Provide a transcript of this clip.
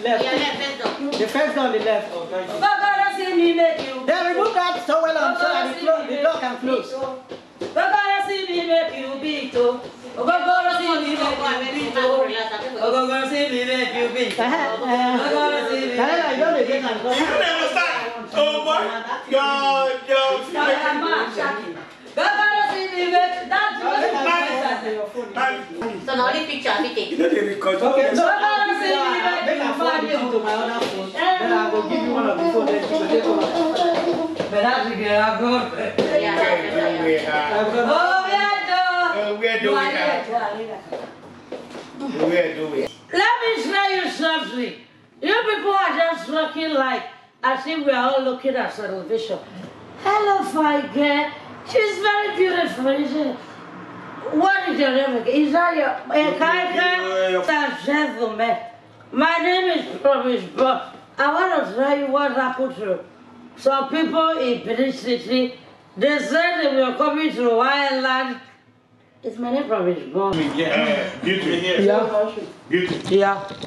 left. The first door on the left. Then remove that towel and so that the door can close. See me make you beat oh. See me make you beat oh. See me make you beat oh. You never start. Oh boy. Yo. See me make that. So now the picture we take. You know they record. Okay, so make a phone to my other phone. Then I will give you one of the phone. Then you can take one. But that's the girl I've got. Let me tell you something. You people are just looking like as if we are all looking at television. Hello, fine girl. She's very beautiful, isn't it? What is your name again? Is that your gentleman? My name is Promise, but I want to tell you what happened to some people in Benin City. They said they were coming to Ireland. Is my name Promise? Yeah. Yeah. Yeah.